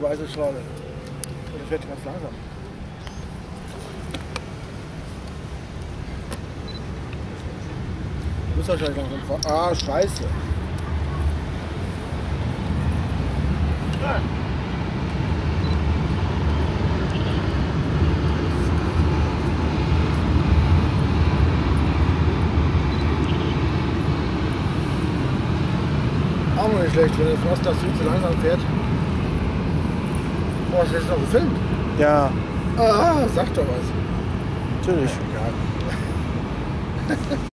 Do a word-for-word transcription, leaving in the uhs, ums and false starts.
diese weiße Schraube. Und das fährt ganz langsam. Du musst wahrscheinlich langsam fahren. Ah, scheiße. Ja. Auch noch nicht schlecht, wenn das Wasser viel zu langsam fährt. Oh, hast du jetzt noch gefilmt? Ja. Ah, sag doch was. Natürlich. Ja.